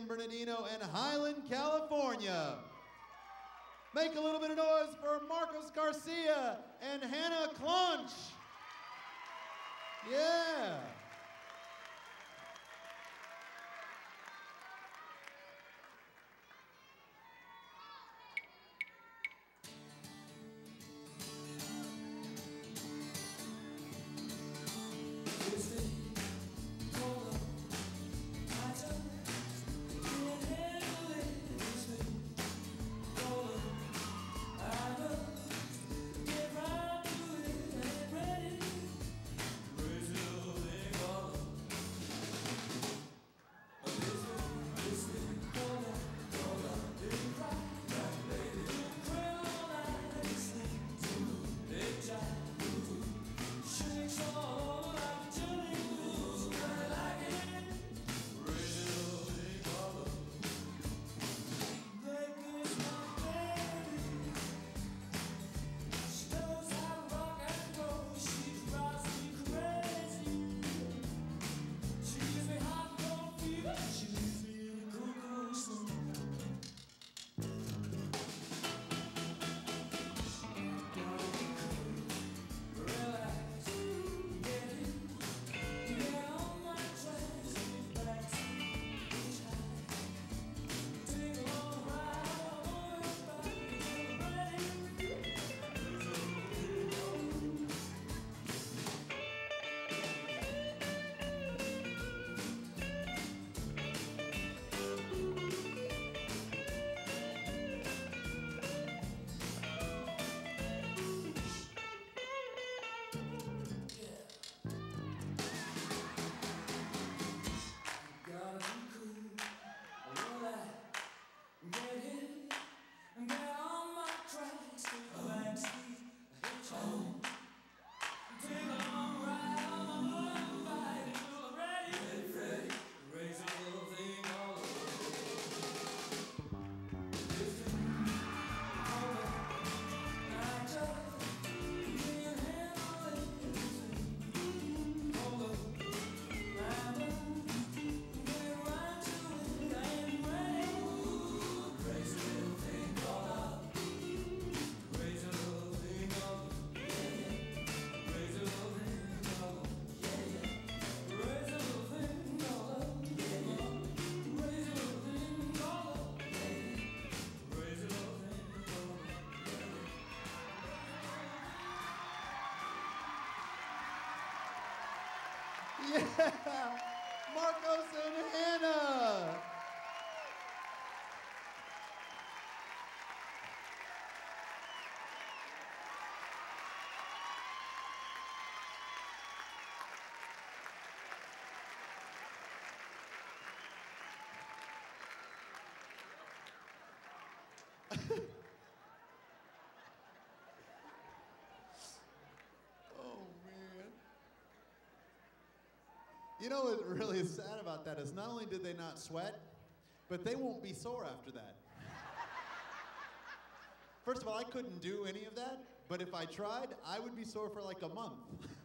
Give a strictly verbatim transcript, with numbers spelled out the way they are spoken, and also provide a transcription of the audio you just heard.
San Bernardino, and Highland, California. Make a little bit of noise for Marcos Garcia and Hannah Clunch. Yeah. Yeah, Marcos and Hannah. You know what really is sad about that is not only did they not sweat, but they won't be sore after that. First of all, I couldn't do any of that, but if I tried, I would be sore for like a month.